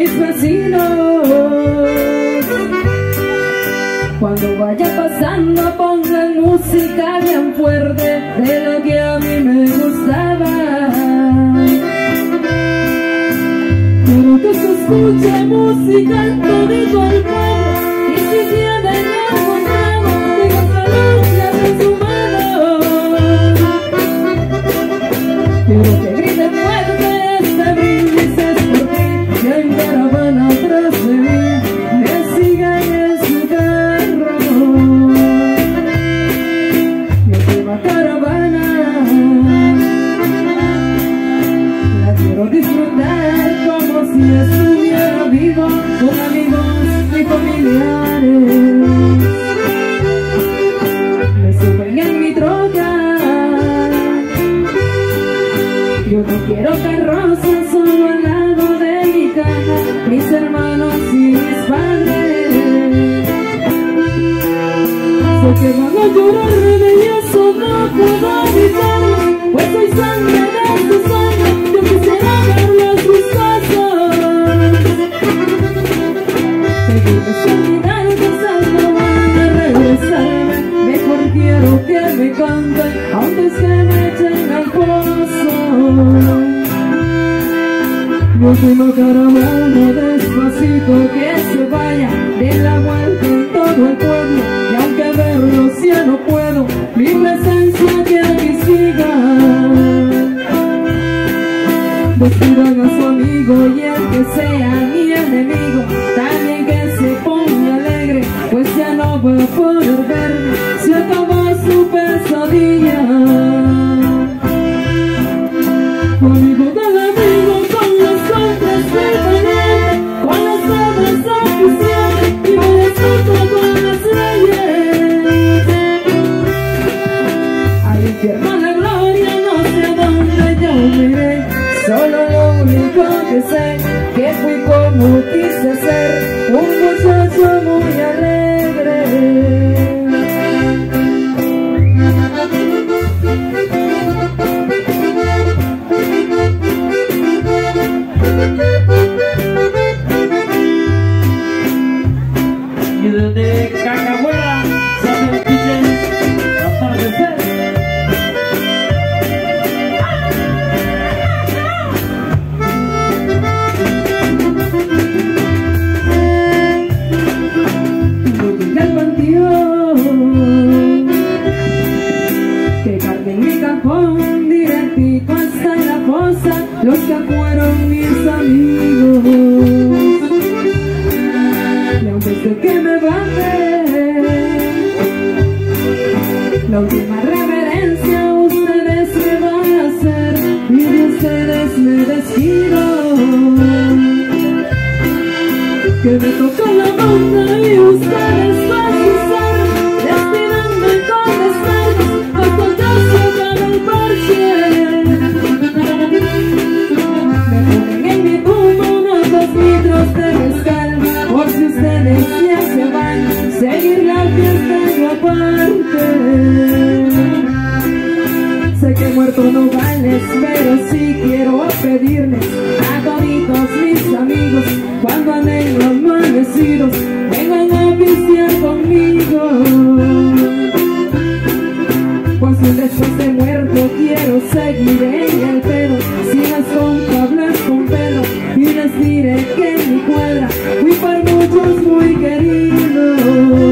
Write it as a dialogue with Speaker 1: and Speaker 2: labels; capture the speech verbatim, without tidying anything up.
Speaker 1: mis vecinos. Cuando vaya pasando pongan música bien fuerte de lo que a mí me gustaba. Quiero que se escuche música en todito el pueblo, y si tienen algún trago, digan salud y abran su mano. Quiero que griten fuerte este brindis es por ti, y en caravana atrás de mí me sigan en su carro. Mi última caravana la quiero disfrutar como si estuviera vivo con amigos y familiares. Me suben en mi troca, yo no quiero carroza, solo al lado de mi caja, mis hermanos y mis padres. Sé que van a llorar y eso no puedo evitarlo, pues soy sangre de su sangre, yo quisiera verlos gustosos. Seguirles caminando, no van a regresarme, mejor quiero que me canten, aunque se me echen al pozo. Mi última caravana despacito que se vaya, de la vuelta en todo el pueblo, y aunque verlos ya no puedo, mi presencia que aquí siga. Despidan a su amigo y el que sea mi enemigo, también que se ponga alegre, pues ya no va a poder verme, se acabó su pesadilla. Amigo del amigo, con los hombres del valiente, con las obras oficiales y me desconto con las leyes. Al infierno la gloria, no sé a dónde yo me iré, solo lo único que sé, que fui como quise ser, un muchacho muy alegre.
Speaker 2: Y desde Cacahuela, San Vicente, atardecer.
Speaker 1: Yo llegué al panteón, que cargué en mi cajón, directito hasta la fosa, los que fueron mis amigos. Y antes de que me baje, la última reverencia ustedes me van a hacer, y de ustedes me despido. Que me toca la banda y ustedes van a usar, despídanme con descargos, hasta ya se acaba el parche. Me ponen en mi tumba unos dos litros de mezcal, por si ustedes ya se van, seguir la fiesta yo aparte. Sé que muerto no vales, pero sí quiero pedirles a toditos mis amigos, cuando anden los amanecidos, vengan a pistear conmigo. Pues después de muerto quiero seguir en el pedo, si las compras con pelo, y les diré que en mi cuadra fui por muchos muy queridos.